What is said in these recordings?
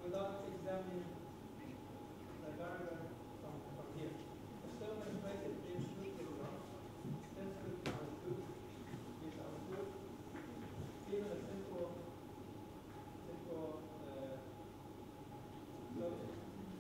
without examining the diagram from here. The stone and place it in good ground. That's good sounds good. It sounds good. Even a simple logic.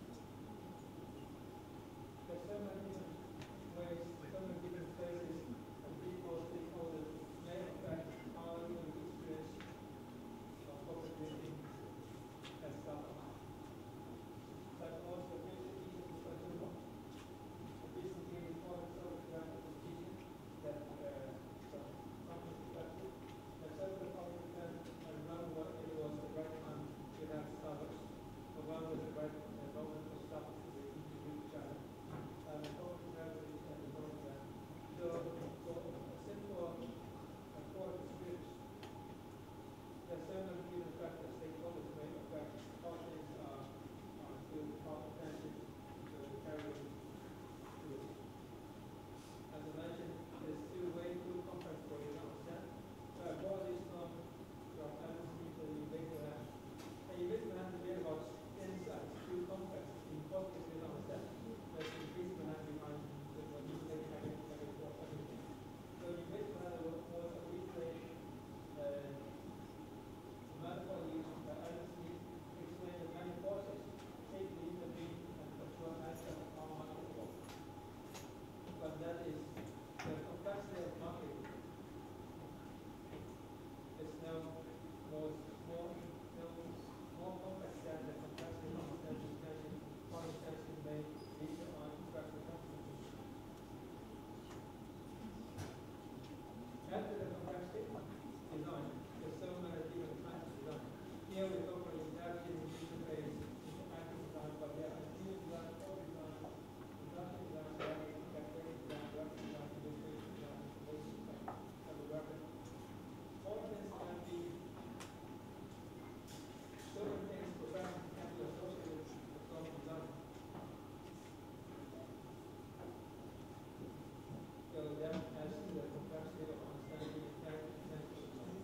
There's so many different ways, so many different places, and people, stakeholders may affect how you experience of possibility and stuff. But also basically it's a tool. Basically it's all the sort of example of teaching that some perspective. The several public can remember what it was the right time to have Starbucks. The one was the right moment for Starbucks to introduce each other. And the public memories and the program. So for a simple core experience, there are several given factors stakeholders may affect how things are still how attention to carry through. As I mentioned, it's still way too complex for you to understand. All this from LSD to the data, and you basically have to be about insights, too complex, impossible to understand. That's the increase behind what you say having everything. So you basically have a more of a replay metaphor used by LSD to explain the many forces take the intervene and control aspect of how market works. But that is the complexity of market. It's no more complex than the complexity of understanding how intention may lead on structural consequences. After the complexity design, there's so many different kinds of design. Here we talk about adaptive interface, interactive design, but there are new design, core design, industrial design, factory design, graphic design, illustration design, basic design, graphic. All of this can be certain things professionals can be associated with some design. So that adds to the complexity of understanding intent and potential design.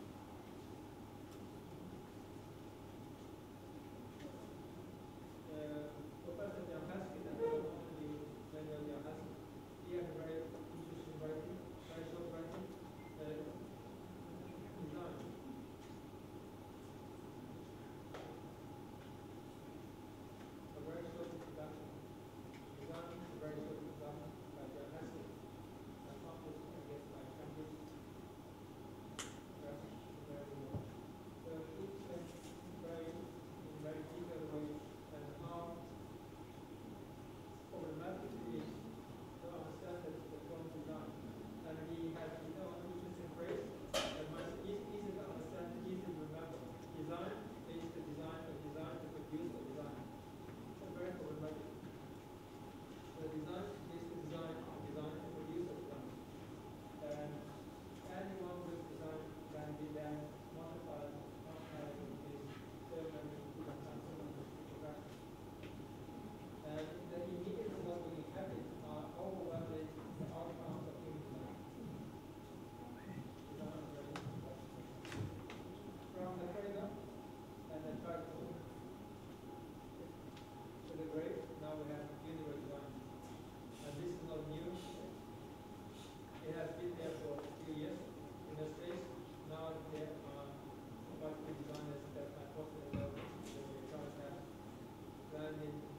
Professor Xiangyang and Daniel Xiangyang, he had a very interesting writing, very short writing, design. A very short introduction. Design is a very short introduction by Xiangyang. Accomplished, I guess, by Cambridge. That's very well. So he explains in very detailed way and how problematic it is to understand the form design. And he has his own interesting phrase that is easy to understand, easy to remember. Design is the design of design to produce the design. It's very problematic. The design is the design of design to produce the design. And anyone with design can be then modified with this certain production. And the immediate what we inhabit are overwhelming the outcomes of human design. From the cradle and the tractor to the grave, now we have universe design. And this is not new. It has been there for a few years in the space. Now there are quite good designers that are possible that we try to have landed